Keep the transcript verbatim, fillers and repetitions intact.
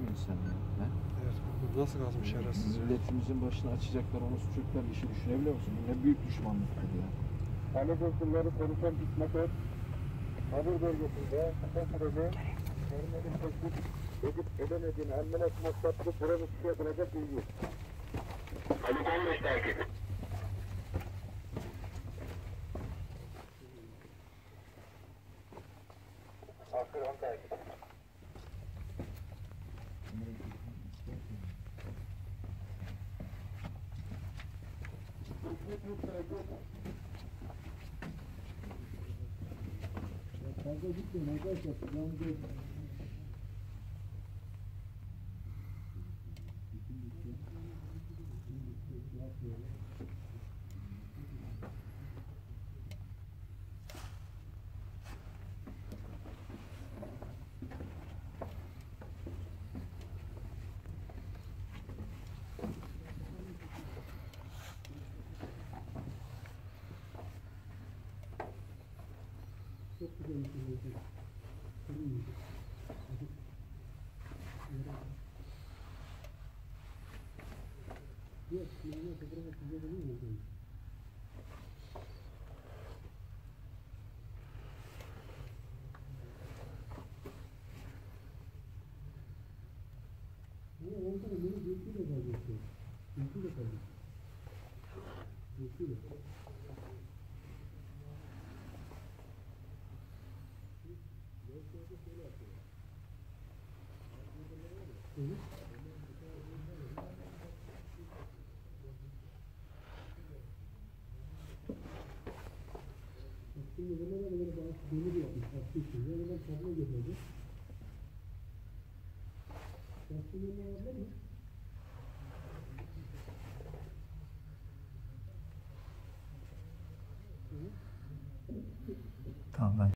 mi insan ya? He? Evet, bu nasıl gazmış şerefsiz? Milletimizin başına açacaklar onu çocuklar işi düşünebiliyor musun? Bu ne büyük düşmanlıktır ya. Ali Bozulları konuşan hizmet Habur bölgesinde kısa sürede terminalin tespit edip edemediğini emniyet maksatlı provisi yapılacak bilgi. Ali on beş takip. Akır on takip. Fazla gitmeyin arkadaşlar. Yalnız çok güzel bir şey olacak. Yok, yani fotoğrafı size de değil mi? Ama ondan beni büyüklüğüyle kalıyorsun. Büyüklüğüyle kalıyorsun. Büyüklüğüyle. Hı hı. Şimdi bunlara da böyle bazı demir yapmış. Attığı için. Yani ben kablo getirdim. Yaptığın yerine var mı? Tamam ben